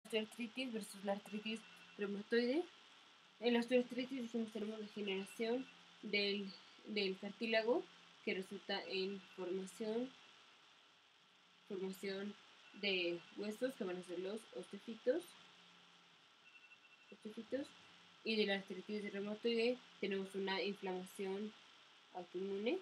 osteoartritis versus la artritis reumatoide. En la osteoartritis dijimos tenemos degeneración del cartílago que resulta en formación de huesos que van a ser los osteofitos. Y de la artritis reumatoide tenemos una inflamación autoinmune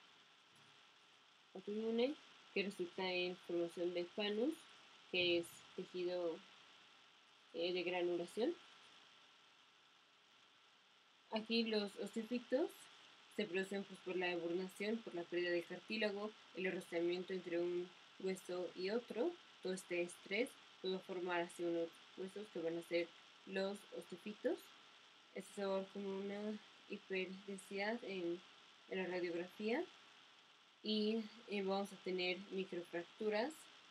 que resulta en formación de panus, que es tejido de granulación. Aquí los osteofitos se producen pues, por la eburnación, por la pérdida de cartílago, el rozamiento entre un hueso y otro, todo este estrés puede formar así unos huesos que van a ser los osteofitos. Esto se va a ver como una hiperdensidad en la radiografía y vamos a tener microfracturas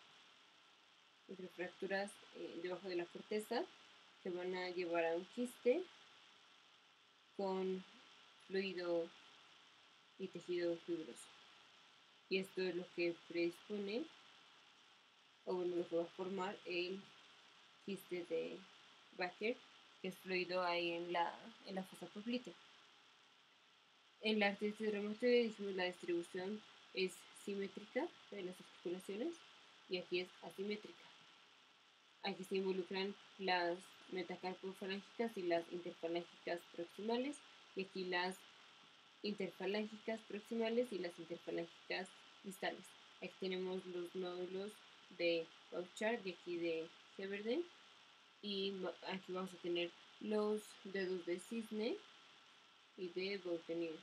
debajo de la corteza que van a llevar a un quiste con fluido y tejido fibroso. Y esto es lo que predispone, o bueno, lo que va a formar el quiste de Becker, que es fluido ahí en la fosa poplítea. En la artritis reumatoide dijimos la distribución es simétrica de las articulaciones y aquí es asimétrica. Aquí se involucran las metacarpofalángicas y las interfalángicas proximales, y aquí las interfalángicas proximales y las interfalángicas distales. Aquí tenemos los nódulos de Bouchard y aquí de Heberden, y aquí vamos a tener los dedos de cisne y de Boutonniere.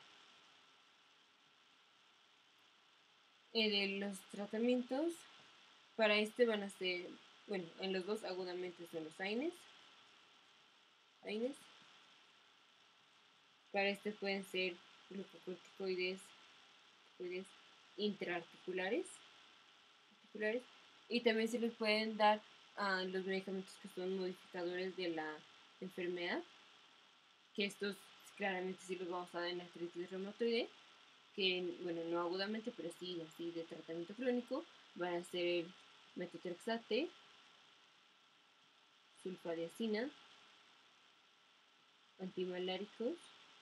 Los tratamientos para este van a ser, bueno, en los dos agudamente son los AINES. Para este pueden ser glucocorticoides intraarticulares, y también se les pueden dar los medicamentos que son modificadores de la enfermedad, que estos claramente sí los vamos a dar en la artritis reumatoide, que bueno, no agudamente, pero sí así de tratamiento crónico, van a ser metotrexate, sulfadiazina, antimaláricos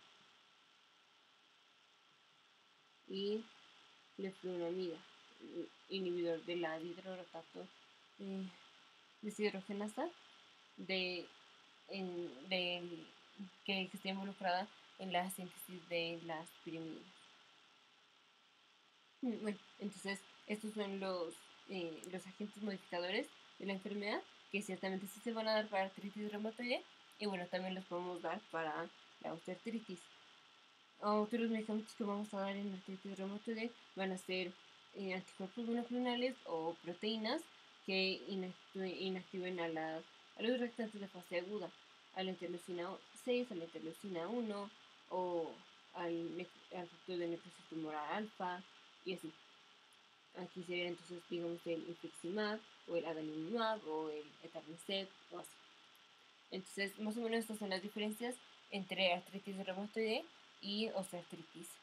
y leflunomida, inhibidor de la dihidrorato deshidrogenasa que está involucrada en la síntesis de las pirimidinas. Bueno, entonces estos son los agentes modificadores de la enfermedad, que ciertamente sí se van a dar para artritis reumatoide, y bueno, también los podemos dar para la osteoartritis. Otros medicamentos que vamos a dar en artritis reumatoide van a ser anticuerpos monoclonales o proteínas que inactiven a los reactantes de fase aguda, a la interleucina 6, a la interleucina 1 o al factor de necrosis tumoral alfa y así. Aquí sería entonces, digamos, el infliximab o el adalimumab o el etanercept o así. Entonces, más o menos estas son las diferencias entre artritis reumatoide y osteoartritis.